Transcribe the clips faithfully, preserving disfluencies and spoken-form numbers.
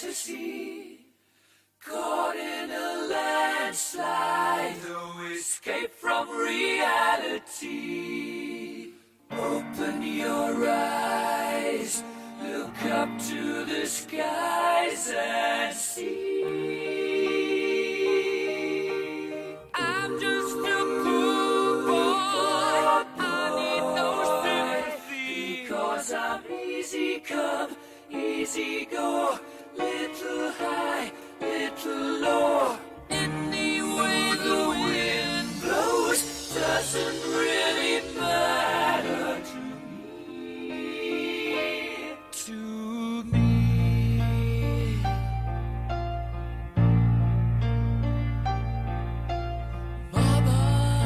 fantasy, caught in a landslide, no escape from reality. Open your eyes, look up to the skies and see. I'm just a poor boy, I need no sympathy, because I'm easy come, easy go, little high, little low. Any way the wind blows doesn't really matter to me, to me. Mama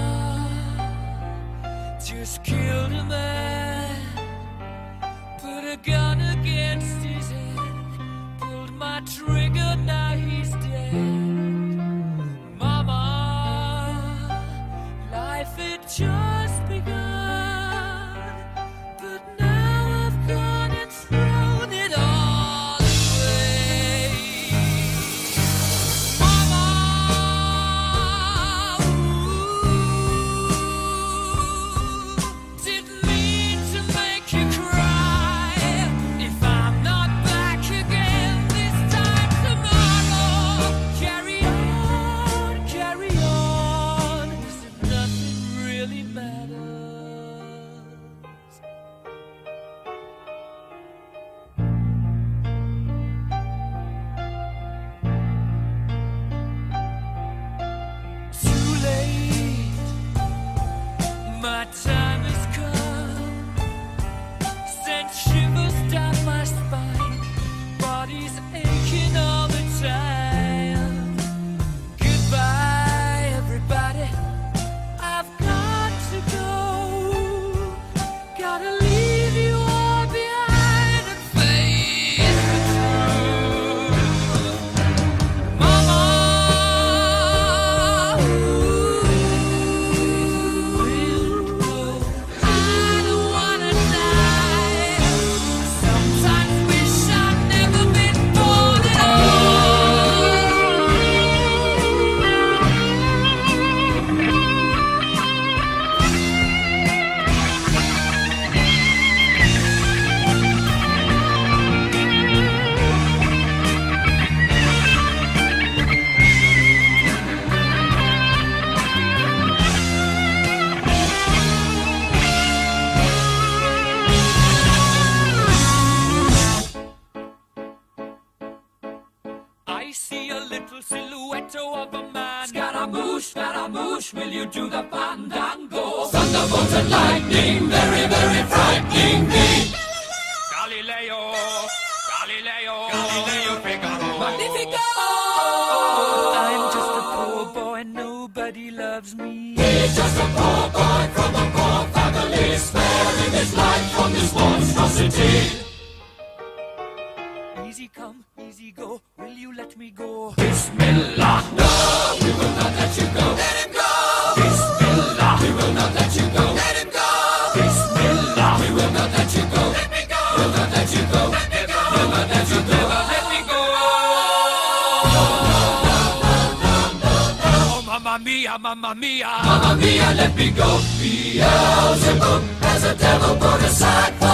just killed a man, put a gun against his head, pulled my trigger, now he's dead. Mama, life had just begun, but now I've gone and thrown it all away. Mama, ooh, didn't mean to make you cry. If I'm not back again this time tomorrow, carry on, carry on, 'cause nothing really matters. Too late, my time has come, sent shivers down my spine, body's aching all the time. Goodbye, everybody, I've got to go, gotta leave you all behind and face the truth. Mama, ooh, I don't wanna die. Sometimes wish I'd never been born at I see a little silhouette of a man. Scaramouche, Scaramouche, will you do the fandango? Thunderbolt and lightning, very, very frightening me. Galileo, Galileo, Galileo Figaro. Magnifico! I'm just a poor boy, nobody loves me. He's just a poor boy from a poor family, sparing his life from this monstrosity. Easy come, easy go, will you let me go? Bismillah, no, we will not let you go. Let him go! Bismillah, we will not let you go. Let him go! Bismillah, we will not let you go. Let me go! We'll not let you go. Let me go! We'll not let you go. Never let me go! Oh, mamma mia, mamma mia, mamma mia, let me go. Beelzebub has a devil put aside for